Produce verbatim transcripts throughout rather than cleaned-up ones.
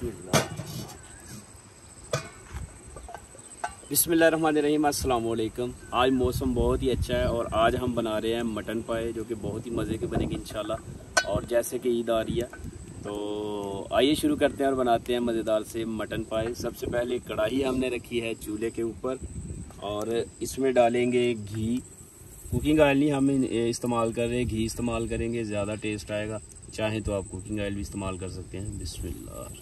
बिस्मिल्लाह बिस्मिल्लाहिर्रहमानिर्रहीम। अस्सलाम वालेकुम। आज मौसम बहुत ही अच्छा है और आज हम बना रहे हैं मटन पाए, जो कि बहुत ही मज़े के बनेंगे इंशाल्लाह। और जैसे कि ईद आ रही है तो आइए शुरू करते हैं और बनाते हैं मज़ेदार से मटन पाए। सबसे पहले कढ़ाई हमने रखी है चूल्हे के ऊपर और इसमें डालेंगे घी। कुकिंग ऑयल नहीं हम इस्तेमाल कर रहे हैं, घी इस्तेमाल करेंगे, ज़्यादा टेस्ट आएगा। चाहें तो आप कुकिंग ऑयल भी इस्तेमाल कर सकते हैं। बिस्मिल्लाह।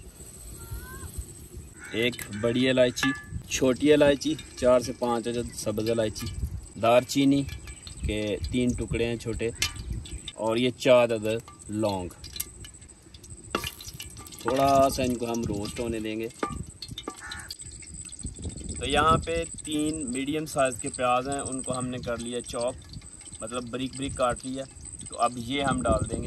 एक बड़ी इलायची, छोटी इलायची, चार से पाँच अदद सब्ज़ इलायची, दारचीनी के तीन टुकड़े हैं छोटे, और ये चार अदद लौंग। थोड़ा सा इनको हम रोस्ट होने देंगे। तो यहाँ पे तीन मीडियम साइज़ के प्याज हैं, उनको हमने कर लिया चॉप, मतलब बारीक बारीक काट लिया। तो अब ये हम डाल देंगे।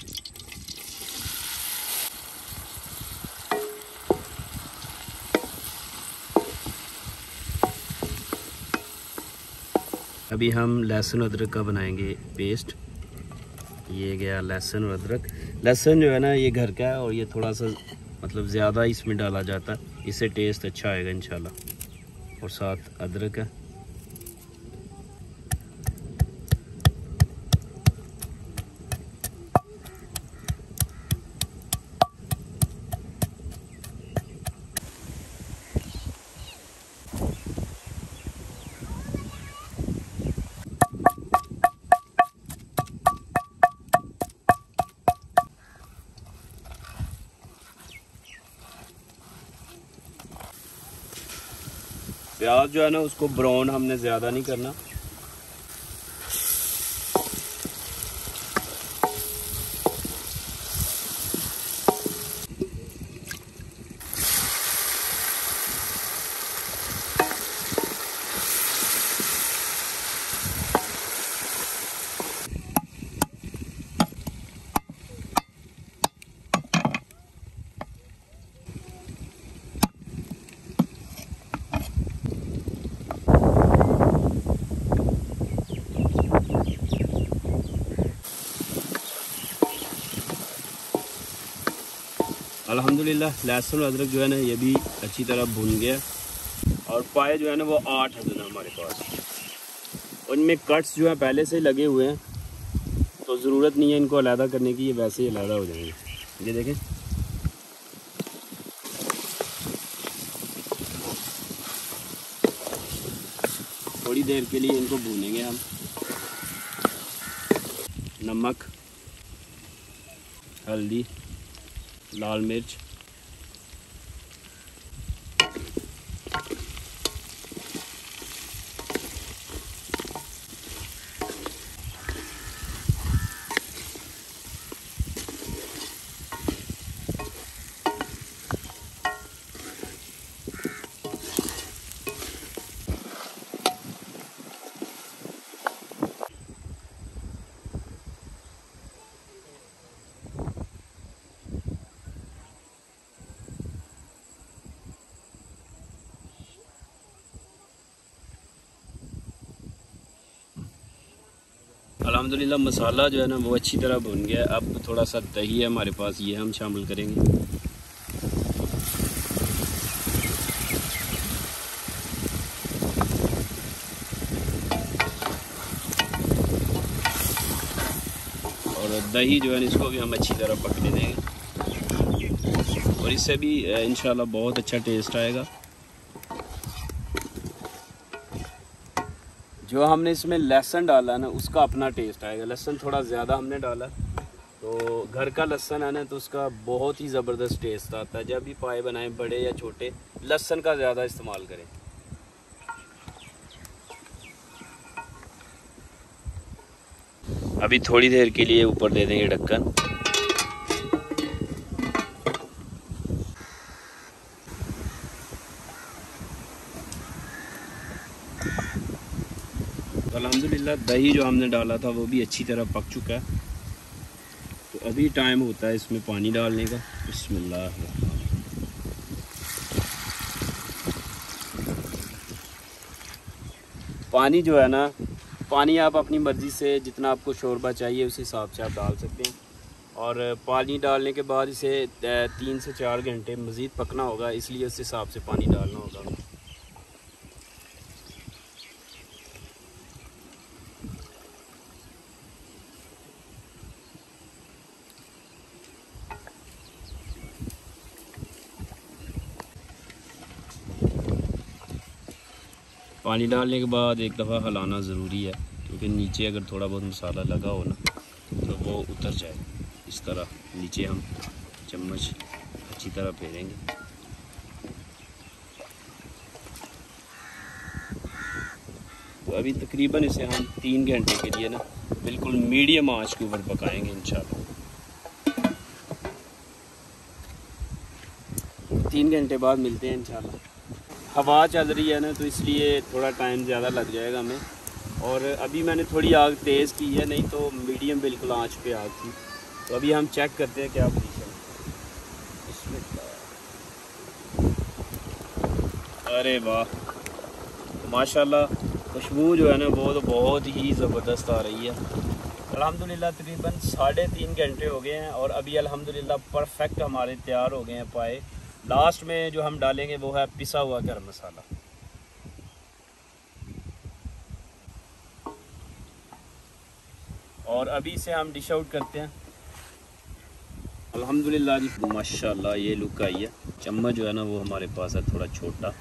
अभी हम लहसुन अदरक का बनाएंगे पेस्ट। ये गया लहसुन और अदरक। लहसुन जो है ना ये घर का है और ये थोड़ा सा मतलब ज़्यादा इसमें डाला जाता है, इससे टेस्ट अच्छा आएगा इंशाल्लाह। और साथ अदरक है। प्याज जो है ना उसको ब्राउन हमने ज़्यादा नहीं करना। अल्हम्दुलिल्लाह लहसुन अदरक जो है ना ये भी अच्छी तरह भुन गया। और पाए जो है ना वो आठ है हमारे पास। उनमें कट्स जो है पहले से लगे हुए हैं, तो ज़रूरत नहीं है इनको अलहदा करने की, ये वैसे ही अलहदा हो जाएंगे। ये देखें। थोड़ी देर के लिए इनको भूनेंगे हम। नमक, हल्दी, लाल मिर्च, अल्हम्दुलिल्लाह मसाला जो है ना वो अच्छी तरह भुन गया। अब थोड़ा सा दही है हमारे पास, ये हम शामिल करेंगे। और दही जो है इसको भी हम अच्छी तरह पकने देंगे और इससे भी इंशाल्लाह बहुत अच्छा टेस्ट आएगा। जो हमने इसमें लहसुन डाला है ना उसका अपना टेस्ट आएगा। लहसुन थोड़ा ज़्यादा हमने डाला, तो घर का लहसुन है ना तो उसका बहुत ही ज़बरदस्त टेस्ट आता है। जब भी पाए बनाएं, बड़े या छोटे, लहसुन का ज़्यादा इस्तेमाल करें। अभी थोड़ी देर के लिए ऊपर दे देंगे ढक्कन। अल्हम्दुलिल्लाह दही जो हमने डाला था वो भी अच्छी तरह पक चुका है। तो अभी टाइम होता है इसमें पानी डालने का। बिस्मिल्लाह। पानी जो है ना, पानी आप अपनी मर्ज़ी से जितना आपको शोरबा चाहिए उस हिसाब से आप डाल सकते हैं। और पानी डालने के बाद इसे तीन से चार घंटे मज़ीद पकना होगा, इसलिए उस हिसाब से पानी डालना होगा। पानी डालने के बाद एक दफ़ा हिलाना ज़रूरी है, क्योंकि नीचे अगर थोड़ा बहुत मसाला लगा हो ना तो वो उतर जाए। इस तरह नीचे हम चम्मच अच्छी तरह फेरेंगे। तो अभी तकरीबन इसे हम तीन घंटे के लिए ना बिल्कुल मीडियम आंच के ऊपर पकाएंगे इंशाल्लाह। तीन घंटे बाद मिलते हैं इंशाल्लाह। हवा चल रही है ना, तो इसलिए थोड़ा टाइम ज़्यादा लग जाएगा हमें। और अभी मैंने थोड़ी आग तेज़ की है, नहीं तो मीडियम बिल्कुल आंच पे आग थी। तो अभी हम चेक करते हैं क्या पोजीशन। अरे वाह माशाल्लाह, खुशबू जो है ना वो तो बहुत ही ज़बरदस्त आ रही है। अल्हम्दुलिल्लाह तकरीबन साढ़े तीन घंटे हो गए हैं और अभी अल्हम्दुलिल्लाह परफेक्ट हमारे तैयार हो गए हैं पाए। लास्ट में जो हम डालेंगे वो है पिसा हुआ गरम मसाला। और अभी से हम डिश आउट करते हैं। अल्हम्दुलिल्लाह जी माशाल्लाह ये लुक आई है। चम्मच जो है ना वो हमारे पास है थोड़ा छोटा।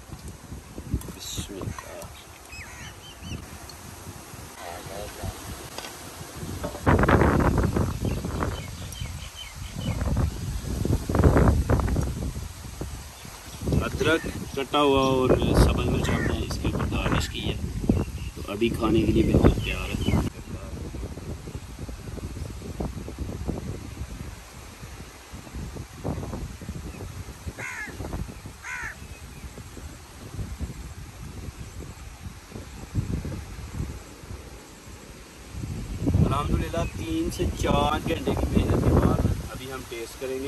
अदरक कटा हुआ और सब्ज़ मिर्च हमने इसके ऊपर गार्निश की है। तो अभी खाने के लिए बिल्कुल तैयार है। अल्हम्दुलिल्लाह तीन से चार घंटे की मेहनत के बाद अभी हम टेस्ट करेंगे।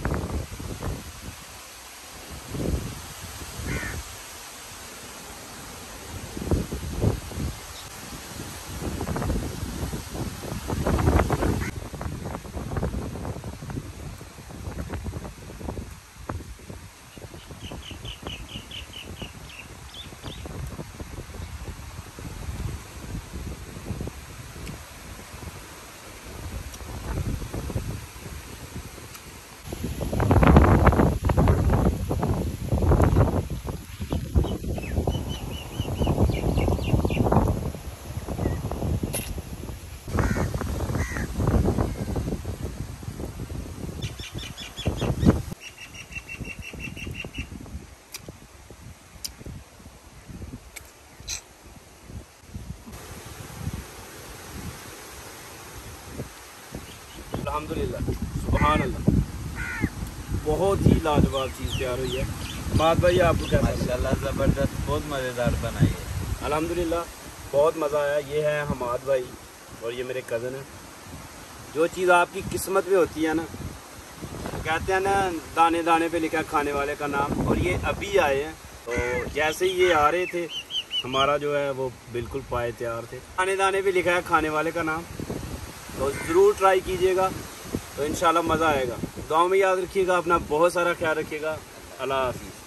अल्हम्दुलिल्लाह सुभान अल्लाह, बहुत ही लाजवाब चीज़ तैयार हुई है। माद भाई आपको क्या? माशाल्लाह ज़बरदस्त, बहुत मज़ेदार बनाई है। अल्हम्दुलिल्लाह बहुत मज़ा आया। ये है हमाद भाई और ये मेरे कज़न है। जो चीज़ आपकी किस्मत में होती है ना, कहते हैं ना दाने दाने पे लिखा है खाने वाले का नाम, और ये अभी आए हैं। तो जैसे ही ये आ रहे थे हमारा जो है वो बिल्कुल पाए तैयार थे। दाने दाने पे लिखा है खाने वाले का नाम, तो ज़रूर ट्राई कीजिएगा, तो इंशाल्लाह मज़ा आएगा। दुआ में याद रखिएगा, अपना बहुत सारा ख्याल रखिएगा। अल्लाह हाफ़िज़।